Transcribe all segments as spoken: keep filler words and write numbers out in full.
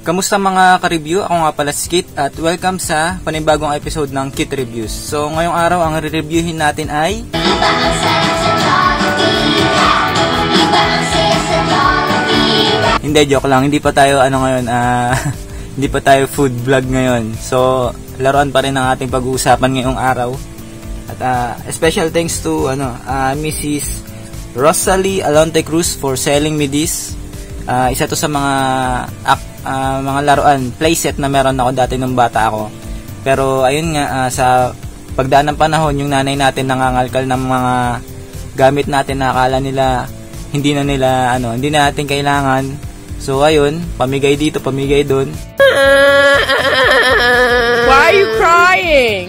Kamusta mga ka-review? Ako nga pala si Kit at welcome sa panibagong episode ng Kit Reviews. So ngayong araw ang re-reviewin natin ay Hindi, joke lang, hindi pa tayo ano ngayon, uh, hindi pa tayo food vlog ngayon. So laruan pa rin ang ating pag-uusapan ngayong araw. At uh, special thanks to ano, uh, Missus Rosalie Alonte Cruz for selling me this. Uh, isa to sa mga uh, mga laruan, playset na meron ako dati nung bata ako. Pero ayun nga, uh, sa pagdaan ng panahon, yung nanay natin nangangalkal ng mga gamit natin na akala nila hindi na nila ano, hindi na natin kailangan. So ayun, pamigay dito, pamigay doon. Why are you crying?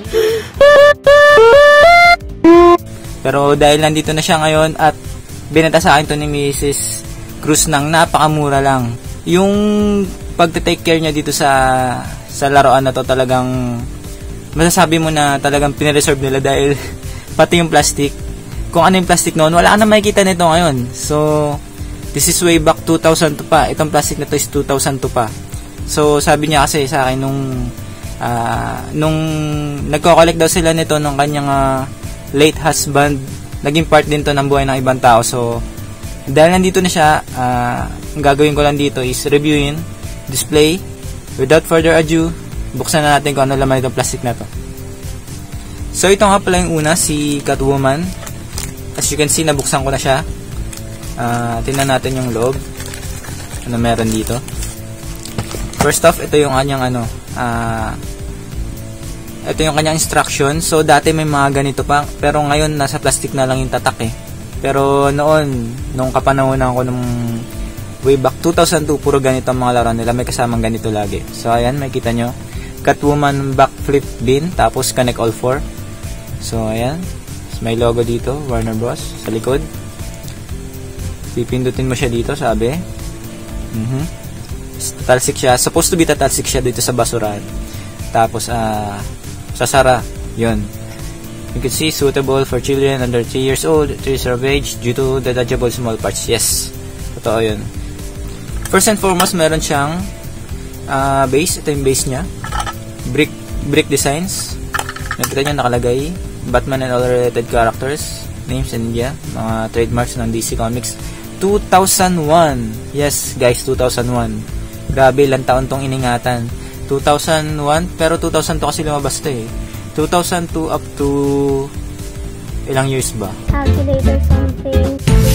Pero dahil nandito na siya ngayon at binenta sa akin to ni Missus Cruz ng napakamura lang. Yung pagte-take care niya dito sa sa laruan na to, talagang masasabi mo na talagang pinireserve nila dahil pati yung plastic. Kung ano yung plastic noon, wala ka na makikita nito ngayon. So, this is way back two thousand two pa. Itong plastic na to is two thousand two pa. So, sabi niya kasi sa akin nung uh, nung nagko-collect daw sila nito nung kanyang uh, late husband, naging part din to ng buhay ng ibang tao. So, dahil nandito na siya, uh, ang gagawin ko lang dito is reviewin, display. Without further ado, buksan na natin kung ano laman itong plastic na to. So ito nga pala yung una, si Catwoman. As you can see, nabuksan ko na siya. Uh, tingnan natin yung loob. Ano meron dito. First off, ito yung kanyang ano, uh, ito yung kanyang instruction. So dati may mga ganito pa, pero ngayon nasa plastic na lang yung tatak eh. Pero noon, nung kapanahonan ko nung way back two thousand two, puro ganito ang mga laruan nila. May kasamang ganito lagi. So, ayan, makikita nyo. Catwoman backflip bin, tapos connect all four. So, ayan. May logo dito, Warner Bros. Sa likod. Pipindutin mo siya dito, sabi. Mm-hmm. Tatalsik siya. Supposed to be tatalsik siya dito sa basurahan. Tapos, ah, uh, sasara. Yun. You can see, suitable for children under three years old, three years of age, due to detachable small parts. Yes, totoo yun. First and foremost, meron siyang uh, base. Ito yung base niya. Brick, brick designs. Nakita niyo nakalagay. Batman and all related characters. Names and yeah, mga trademarks ng D C Comics. two thousand one. Yes, guys, two thousand one. Grabe, ilang taon tong iningatan. two thousand one, pero two thousand two kasi lumabas to eh. two thousand two up to ilang years ba? Calculator something.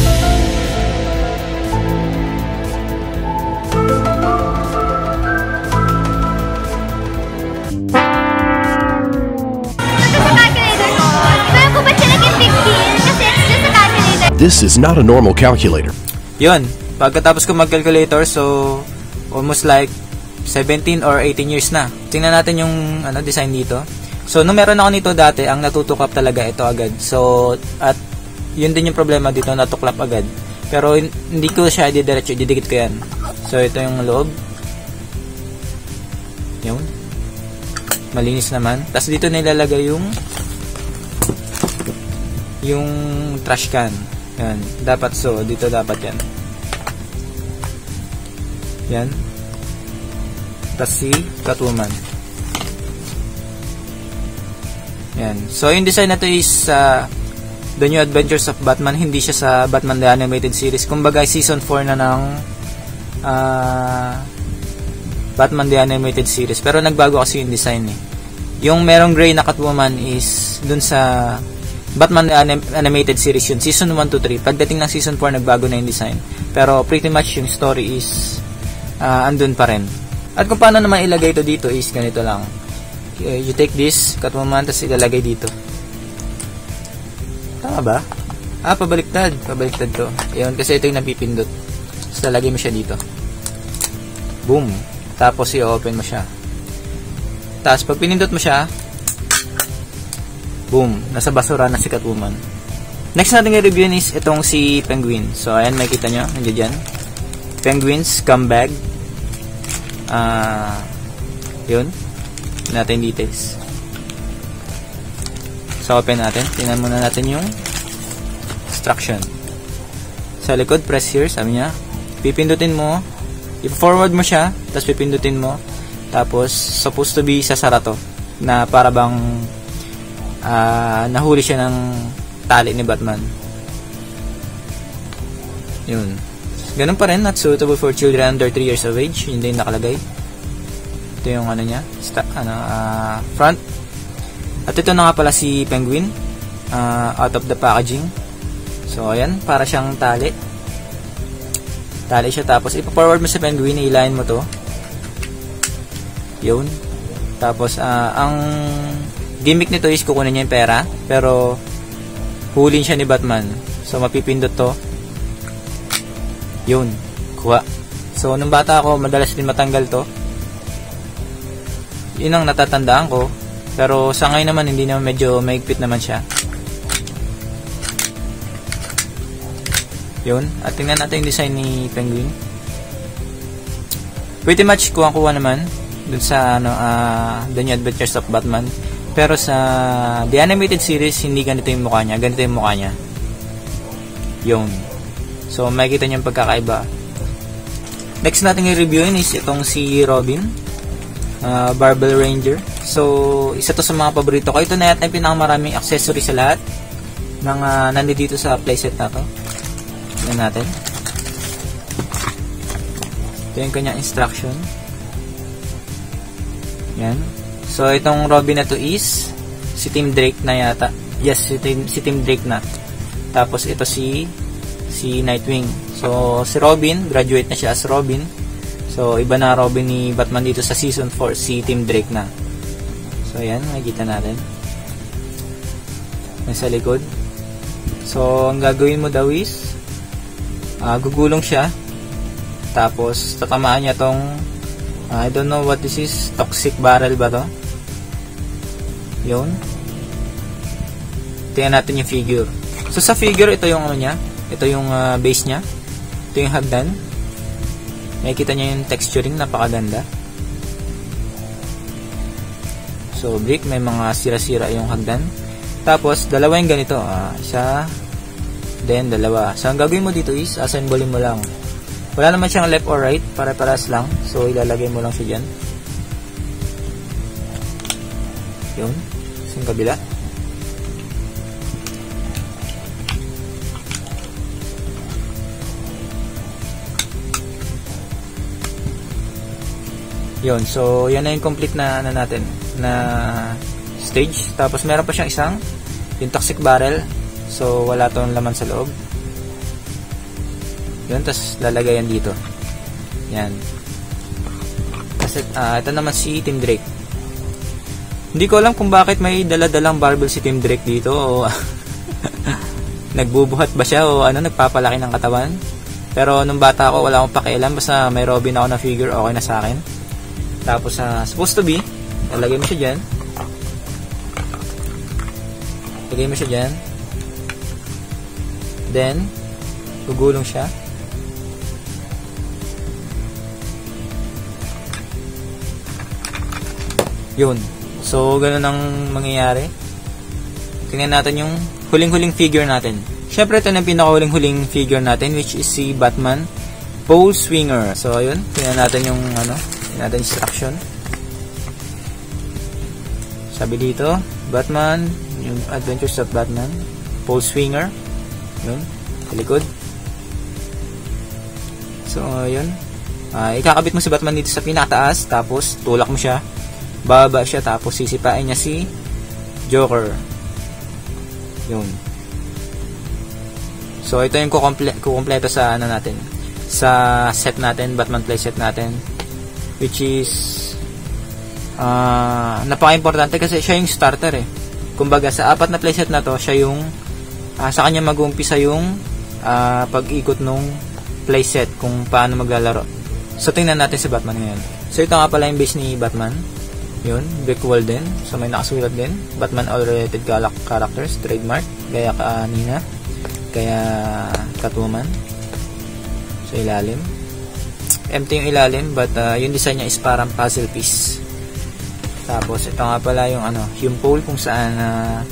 This is not a normal calculator. Yun, pagkatapos ko mag-calculator, so almost like seventeen or eighteen years na. Tingnan natin yung ano design dito. So, nung meron ako nito dati, ang natutuklap talaga ito agad. So, at yun din yung problema dito, natuklap agad. Pero, hindi ko siya didiretso, didikit ko yan. So, ito yung loob. Yun. Malinis naman. Tapos, dito nilalagay yung yung trash can. Yan. Dapat so, dito dapat yan. Yan. Tapos, si Catwoman. Yan. So, yung design na to is uh, The New Adventures of Batman. Hindi siya sa Batman The Animated Series. Kumbaga, season four na ng uh, Batman The Animated Series. Pero nagbago kasi yung design eh. Yung merong gray na Catwoman is dun sa Batman The Anim Animated Series yun. Season one to three. Pagdating ng season four, nagbago na yung design. Pero pretty much yung story is uh, andun pa rin. At kung paano naman ilagay ito dito is ganito lang. You take this, Catwoman, tapos ilalagay dito. Tama ba? Ah, pabaliktad. Pabaliktad to. Ayun, kasi ito yung napipindot. Tapos lalagay mo siya dito. Boom. Tapos i-open mo siya. Tapos pag pinindot mo siya, boom. Nasa basura na si Catwoman. Next natin i-review is itong si Penguin. So, ayan, makikita nyo. Nandiyan dyan. Penguin Scumbag. Ah, uh, yun. Natin details. So, open natin. Tingnan muna natin yung instruction. Sa likod, press here, sabi niya. Pipindutin mo I-forward mo siya, tapos pipindutin mo. Tapos, supposed to be sasara to. Na para bang uh, nahuli siya ng tali ni Batman. Yun. Ganun pa rin, not suitable for children under three years of age. Yun din nakalagay. Ito yung ano niya, sta, ano, uh, front. At ito na nga pala si Penguin. Uh, out of the packaging. So, ayan, para siyang tali. Tali siya, tapos ipa-forward mo sa Penguin, i-line mo to. Yun. Tapos, uh, ang gimmick nito is kukunin niya yung pera, pero hulin siya ni Batman. So, mapipindot to. Yun. Kuha. So, nung bata ako, madalas din matanggal to. Yun ang natatandaan ko. Pero, sa ngayon naman, hindi naman medyo maigpit naman siya. Yun. At tingnan natin yung design ni Penguin. Pretty much kuha-kuha naman dun sa ano, uh, The New Adventures of Batman. Pero sa The Animated Series, hindi ganito yung mukha niya. Ganito yung mukha niya. Yun. So, makikita niyo yung pagkakaiba. Next natin i-reviewin is itong si Robin. Uh, Barbell Ranger. So, isa to sa mga paborito ko. Ito na yata yung pinakamaraming accessory sa lahat ng uh, nandito sa playset na to. Tignan natin. Ito yung kanyang instruction. Yan. So, itong Robin na to is si Tim Drake na yata. Yes, si Tim, si Tim Drake na. Tapos, ito si si Nightwing. So, si Robin, graduate na siya as Robin. So, iba na Robin ni Batman dito sa Season four, si Tim Drake na. So, ayan, makikita natin. Nasa likod. So, ang gagawin mo daw is uh, gugulong siya. Tapos, tatamaan niya tong uh, I don't know what this is. Toxic barrel ba to? Yun. Tingnan natin yung figure. So, sa figure, ito yung ano niya. Ito yung uh, base niya. Ito yung hagdan. Nakikita niyo yung texturing, napakaganda. So, brick, may mga sira-sira yung hagdan. Tapos, dalawa yung ganito. Ah, isa, then dalawa. So, ang gagawin mo dito is, assemble mo lang. Wala naman siyang left or right, pare-paras lang. So, ilalagay mo lang siya dyan. Yun. Sa kabila. Yun, so yan na yung complete na na natin na stage. Tapos meron pa siyang isang yung toxic barrel. So wala tong laman sa loob. Yun, tapos lalagay yan dito. Yan. Kasi uh, ito naman si Tim Drake. Hindi ko alam kung bakit may dala-dalang barbell si Tim Drake dito o nagbubuhat ba siya o ano, nagpapalaki ng katawan. Pero nung bata ako, wala akong pakialam, basta may Robin ako na figure, okay na sa akin. Tapos, uh, supposed to be, lalagay mo siya dyan. Lagay mo siya dyan. Then, gugulong siya. Yun. So, ganun ang mangyayari. Tingnan natin yung huling-huling figure natin. Siyempre, ito na yung pinaka-huling-huling figure natin, which is si Batman Pole Swinger. So, ayun. Tingnan natin yung, ano, natin instruction. Sabi dito, Batman, yung Adventures of Batman, Pole Swinger. Yun, sa likod. So, yun. Uh, ikakabit mo si Batman dito sa pinakataas, tapos tulak mo siya, bababa siya, tapos sisipain niya si Joker. Yun. So, ito yung kukumpleto sa ano natin, sa set natin, Batman playset natin. Which is uh, napaka-importante kasi siya yung starter eh. Kumbaga sa apat na playset na to, siya yung uh, sa kanya mag-uumpisa yung uh, pag-ikot nung playset kung paano maglalaro. So tingnan natin si Batman ngayon. So ito nga pala yung base ni Batman. Yun, brick wall din. So may nakasulat din, Batman all related characters, trademark, gaya kanina, gaya Catwoman. So ilalim. Empty yung ilalim, but uh, yung design niya is parang puzzle piece. Tapos ito nga pala yung ano, yung pole kung saan uh,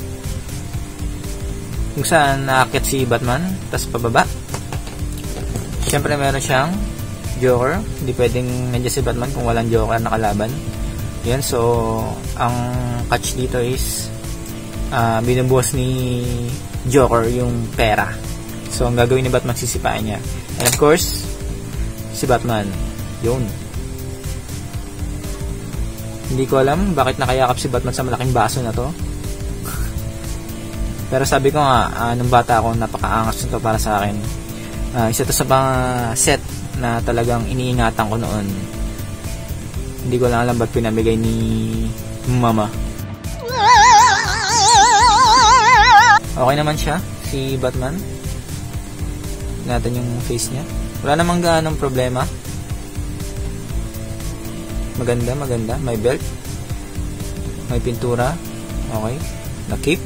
kung saan naakyat si Batman, tapos pababa. Siyempre meron siyang Joker. Hindi pwedeng nandiyan si Batman kung walang Joker na kalaban. Yan, so ang catch dito is uh, binubuhos ni Joker yung pera. So ang gagawin ni Batman, sisipain niya. And of course, si Batman, yun. Hindi ko alam bakit nakayakap si Batman sa malaking baso na to. Pero sabi ko nga, uh, nung bata ako, napakaangas nito para sa akin. Uh, isa to sa mga set na talagang iniingatan ko noon. Hindi ko lang alam ba't pinamigay ni mama. Okay naman siya, si Batman. Natin yung face niya. Wala namang ganong problema. Maganda, maganda. May belt. May pintura. Okay. Na-keep.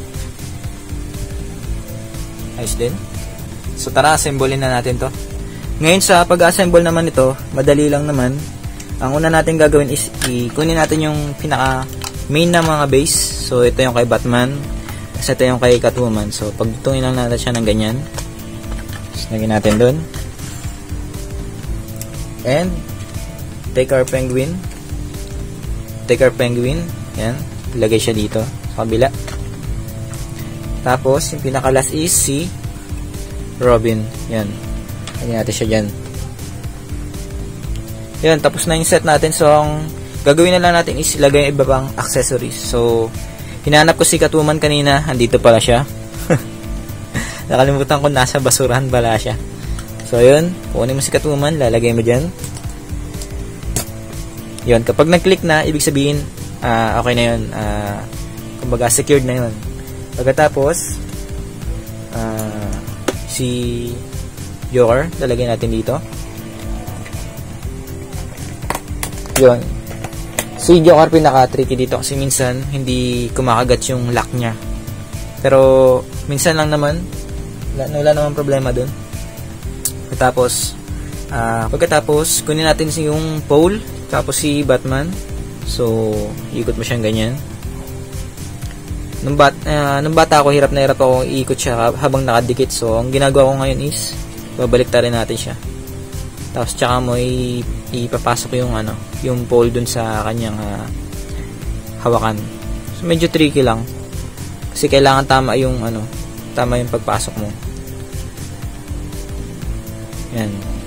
Ayos din. So tara, assemblein na natin to. Ngayon sa pag-assemble naman ito, madali lang naman. Ang una natin gagawin is ikunin natin yung pinaka main na mga base. So ito yung kay Batman. Ito yung kay Catwoman. So pagtungin lang natin siya ng ganyan. So lagyan natin dun. And take our penguin. Take our penguin. Yan. Ilagay siya dito sa kabila. Tapos, yung pinaka-last is si Robin. Yan. Lagyan natin siya dyan. Yan. Tapos na yung set natin. So, ang gagawin na lang natin is ilagay yung iba pang accessories. So, hinanap ko si Catwoman kanina. Andito pala siya. Nakalimutan ko nasa basurahan pala siya. So, yun. Kunin mo si Catwoman. Lalagay mo dyan. Yun. Kapag nag-click na, ibig sabihin, uh, okay na yun. Uh, kumbaga, secured na yun. Pagkatapos, uh, si Joker, lalagay natin dito. Yun. Si Joker pinaka-tricky dito kasi minsan hindi kumakagat yung lock niya. Pero minsan lang naman, wala, wala naman problema dun. Pagkatapos, uh, pagkatapos, kunin natin yung pole, tapos si Batman. So, ikot mo siyang ganyan. Nung, bat, uh, nung bata ako, hirap na hirap ako iikot siya habang nakadikit. So, ang ginagawa ko ngayon is babalik ta rin natin siya. Tapos, tsaka mo i, ipapasok yung ano, yung pole dun sa kanyang uh, hawakan. So, medyo tricky lang. Kasi kailangan tama yung ano, tama yung pagpasok mo. Yan.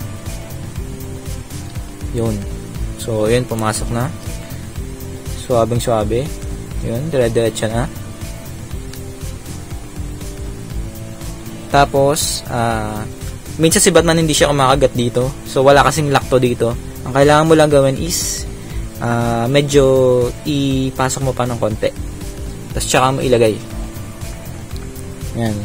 Yun. So, yun, pumasok na. Suwabing-suwabe. Yun, dire-diretso na. Tapos, uh, minsan si Batman hindi siya kumakagat dito. So, wala kasing lakto dito. Ang kailangan mo lang gawin is, uh, medyo ipasok mo pa ng konti. Tapos, tsaka mo ilagay. Yan.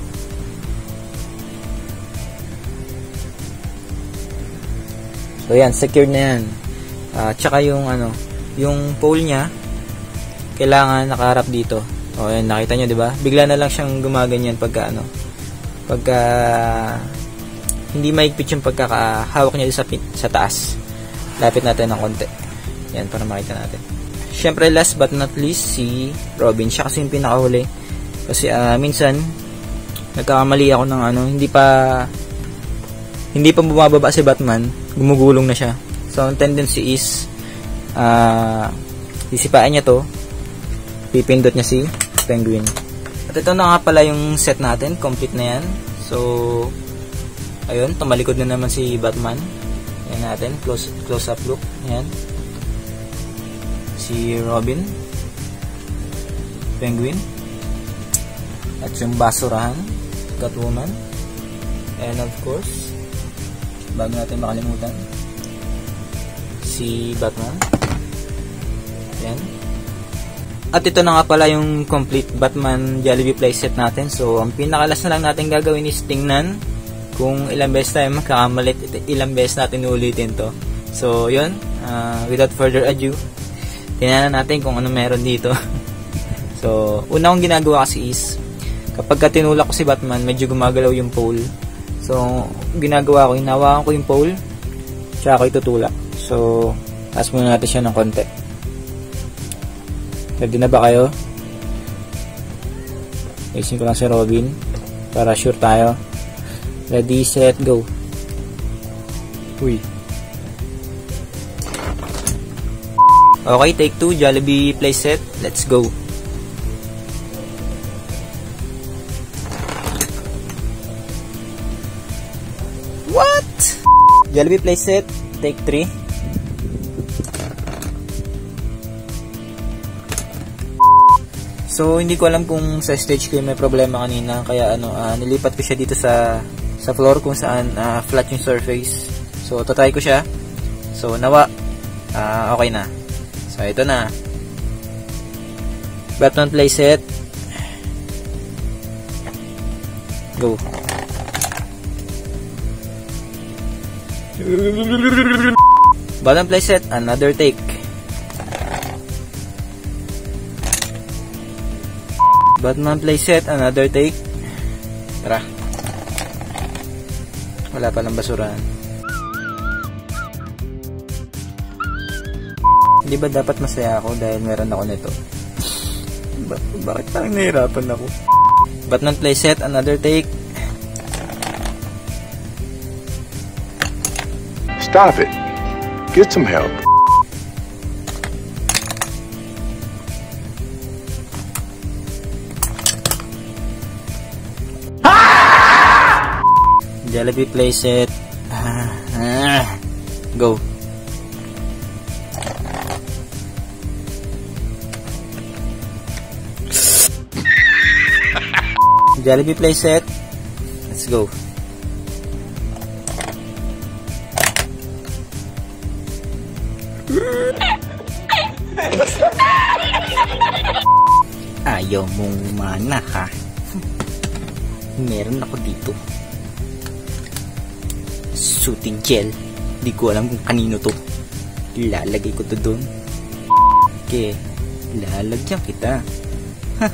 So, yan. Secured na yan. Uh, tsaka yung, ano, yung pole niya, kailangan nakaharap dito. O, yan. Nakita nyo, diba? Bigla na lang siyang gumaganyan pagka, ano, pagka hindi maigpit yung pagkakahawak niya sa, sa taas. Lapit natin ng konti. Yan, para makita natin. Siyempre, last but not least, si Robin. Siya kasi yung pinakahuli. Kasi uh, minsan, nagkakamali ako ng ano, hindi pa hindi pa bumababa si Batman, gumugulong na siya. So, ang tendency is, uh, sisipain niya to, pipindot niya si Penguin. At ito na nga pala yung set natin. Complete na yan. So, ayun. Tumalikod na naman si Batman. Ayan natin. Close, close up look. Ayan. Si Robin. Penguin. At yung basurahan. Catwoman. And of course, bago natin makalimutan, si Batman. Ayan. At ito na nga pala yung complete Batman Jollibee playset natin. So, ang pinakalas na lang natin gagawin is tingnan kung ilang beses tayo magkakamalit, ilang beses natin ulitin to. So, yun. Uh, without further ado, tingnan natin kung ano meron dito. So, una kong ginagawa kasi is, kapag ka tinulak ko si Batman, medyo gumagalaw yung pole. So, ginagawa ko, hinawakan ko yung pole, tsaka ko itutulak. So, taas muna natin siya ng konti. Ready na ba kayo? Isin ko lang si Robin para sure tayo. Ready, set, go. Uy. Okay, take two, Jollibee playset. Let's go. What? Jollibee playset, take three. So, hindi ko alam kung sa stage ko may problema kanina. Kaya ano, uh, nilipat ko siya dito sa sa floor kung saan uh, flat yung surface. So, tatry ko siya. So, nawa. Uh, okay na. So, ito na. Button playset. Go. Button playset, another take. Batman playset, another take. Tara. Wala palang basurahan. Hindi ba dapat masaya ako dahil meron ako nito? Ba bakit parang nahirapan ako? Batman playset, another take. Stop it. Get some help. Jollibee playset. Go. Jollibee playset. Let's go. Ayaw mong mana ha. Meron ako dito. Shooting gel. Di ko alam kung kanino to. Ilalagay ko to doon. Okay. Lalagyan kita. Huh.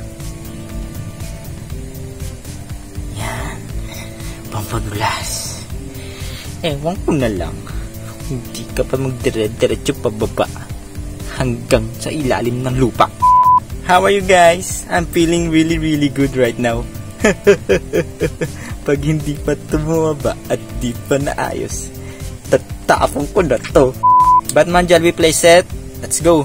Yan. Pampadulas. Ewan ko na lang. Hindi ka pa magdire-diretso pababa. Hanggang sa ilalim ng lupa. How are you guys? I'm feeling really really good right now. Pag hindi pa tumumaba at di pa naayos, tatapon ko na to. Batman Jollibee playset. Let's go.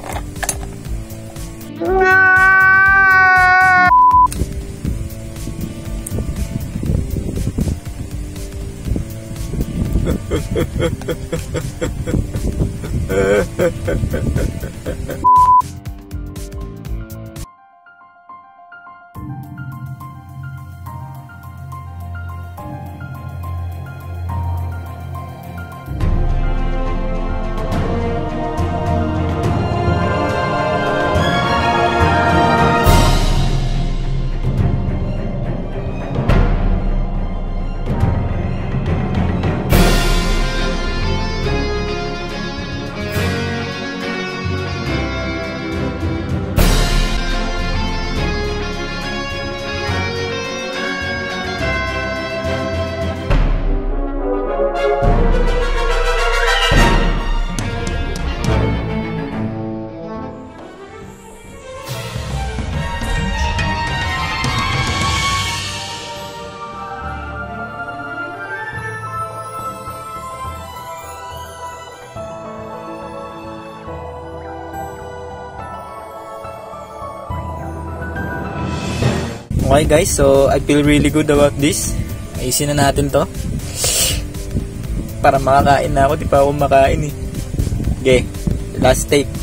Okay guys, so I feel really good about this. Ayusin na natin to. Para makakain na ako, di pa ako makain eh. Okay, last take.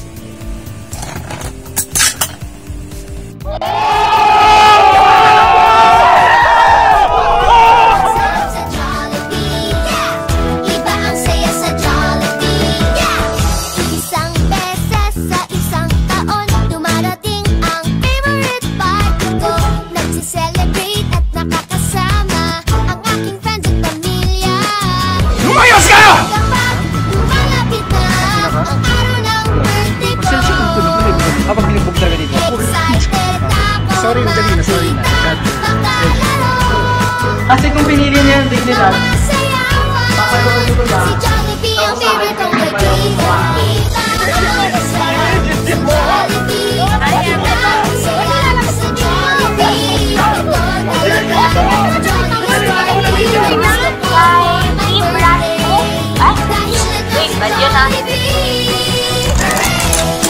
Sorry na, dali na, sorry na. Kasi kung pinili niya yung dignidad, papaloonin ko lang. Tapos sa akin, papaloonin ko lang. Wait, ba't yun ah?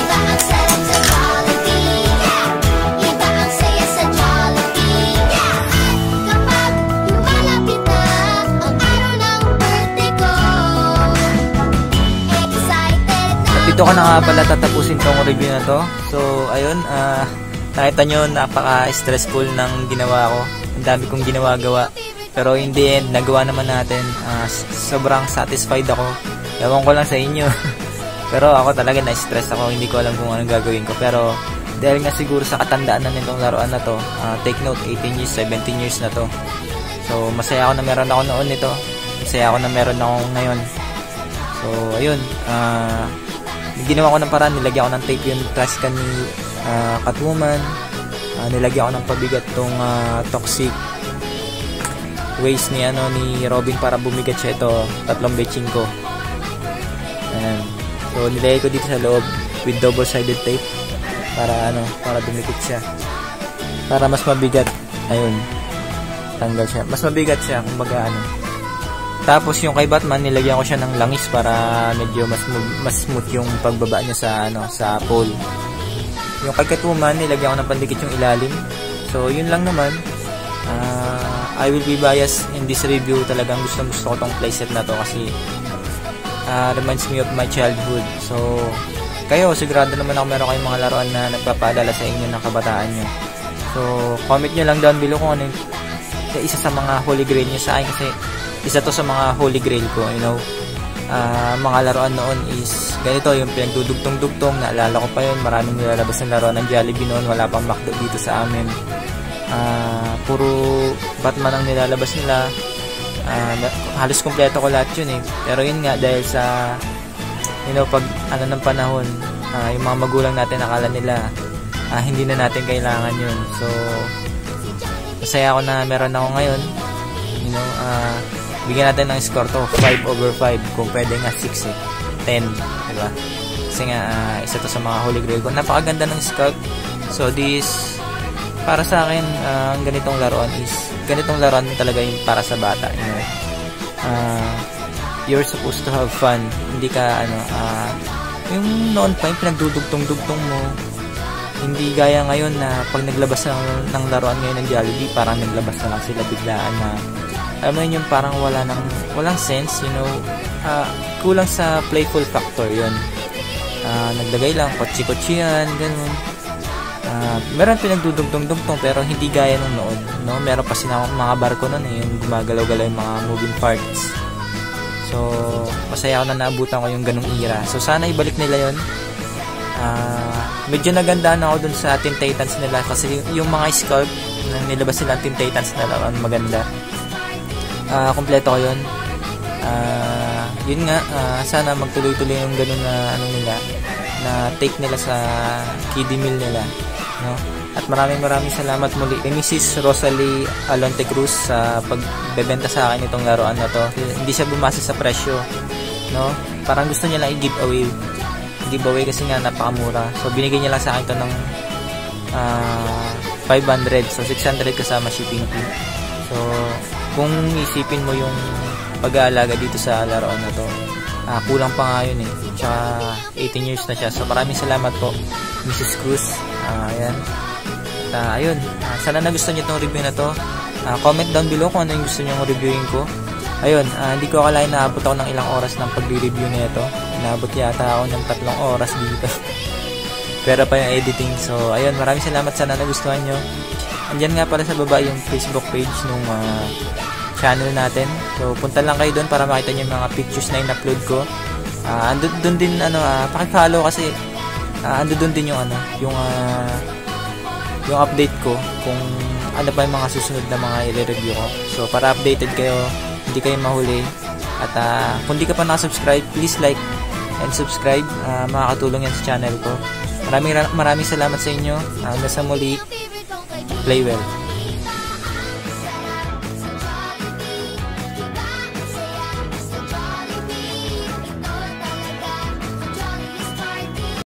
dito ko na nga pala tatapusin tong review na to. So ayun, uh, nakita nyo napaka-stressful ng ginawa ko. Ang dami kong ginawa-gawa. Pero in the end, nagawa naman natin. Uh, sobrang satisfied ako. Ewan ko lang sa inyo. Pero ako talaga na-stress ako. Hindi ko alam kung anong gagawin ko. Pero dahil nga siguro sa katandaan na nitong laruan na to, uh, take note, eighteen years, seventeen years na to. So masaya ako na meron ako noon nito. Masaya ako na meron ako ngayon. So ayun, uh, ginawa ko ng paraan. Nilagyan ko ng tape yung trash can ni uh, Catwoman. Uh, nilagyan ko ng pabigat tong uh, toxic waste ni ano ni Robin para bumigat siya. Ito, tatlong betching ko. Ayan. So nilagay ko dito sa loob with double sided tape para ano, para dumikit siya, para mas mabigat. Ayun, tanggal siya, mas mabigat siya kumbaga ano. Tapos yung kay Batman, nilagyan ko siya ng langis para medyo mas mas smooth yung pagbaba niya sa ano, sa pole. Yung kay Catwoman, nilagyan ko ng pandikit yung ilalim. So yun lang naman. uh, I will be biased in this review. Talagang gusto gusto ko tong playset na to kasi uh, reminds me of my childhood. So kayo, sigurado naman ako meron kayong mga laruan na nagpapadala sa inyo ng kabataan nyo. So comment nyo lang down below kung ano yung isa sa mga holy grail nyo sa akin, kasi isa to sa mga holy grail ko, you know. Uh, mga laruan noon is ganito, yung pinagdudugtong-dugtong, naalala ko pa yun, maraming nilalabas ng laruan ng Jollibee noon, wala pang McDo dito sa amin. Uh, puro Batman ang nilalabas nila. Uh, halos kompleto ko lahat yun eh. Pero yun nga, dahil sa you know, pag ano ng panahon, uh, yung mga magulang natin akala nila uh, hindi na natin kailangan yun. So masaya ako na meron ako ngayon. You know, uh, bigyan natin ng score to five over five, kung pwede nga six eh, ten, diba? Kasi nga uh, isa to sa mga holy grail ko. Napakaganda ng scout. So this, para sa akin, uh, ang ganitong laruan is ganitong laruan talaga yung para sa bata, you know. uh, you're supposed to have fun. Hindi ka ano, uh, yung noon pa yung pinagdudugtong-dugtong mo, hindi gaya ngayon na pag naglabas ng, ng laruan ngayon ng Jollibee, parang naglabas na lang sila biglaan na alam mo yun, yung parang wala nang, walang sense, you know. Uh, kulang sa playful factor yun. Uh, naglagay lang kotsi-kotsi yan, ganun. Uh, meron pinagdudugtong-dugtong pero hindi gaya nung noon, no? Meron pa sila mga barko noon eh, yung gumagalaw-galaw yung mga moving parts. So masaya ako na naabutan ko yung ganung era. So sana ibalik nila yun. Uh, medyo nagandaan ako dun sa Teen Titans nila kasi yung, yung mga sculpt na nilabas nila Teen Titans na lang maganda. Uh, kompleto ko yun. Uh, yun nga, uh, sana magtuloy-tuloy yung ganun na ano nila, na take nila sa kiddie meal nila, no? At maraming maraming salamat muli kay Missus Rosalie Alonte Cruz sa pagbebenta sa akin itong laruan na to. Hindi siya bumase sa presyo, no? Parang gusto niya lang i-giveaway. Giveaway kasi nga napakamura. So binigay niya lang sa akin to ng uh, five hundred. So six hundred kasama shipping fee. So kung isipin mo yung pag-aalaga dito sa laruan na to, uh, kulang pa nga yun eh. Tsaka eighteen years na siya. So maraming salamat po Missus Cruz. Uh, ayan. At uh, ayun, uh, sana nagustuhan nyo itong review na to. Uh, comment down below kung ano yung gusto nyo reviewin ko. Ayun, uh, hindi ko akalain na abot ako ng ilang oras ng pag-review na ito. Inaabot yata ako ng tatlong oras dito. Pero pa yung editing. So ayun, maraming salamat, sana nagustuhan nyo. Andyan nga pala sa baba yung Facebook page nung uh, channel natin. So punta lang kayo doon para makita nyo yung mga pictures na in-upload ko. Uh, ando doon din ano, uh, paki-follow kasi uh, ando doon din yung ano, yung uh, yung update ko kung ano pa yung mga susunod na mga i-review ko. So para updated kayo, hindi kayo mahuli. At uh, kung di ka pa nakasubscribe, please like and subscribe. Uh, makakatulong yan sa channel ko. Maraming maraming salamat sa inyo. Hanggang sa muli. Play well.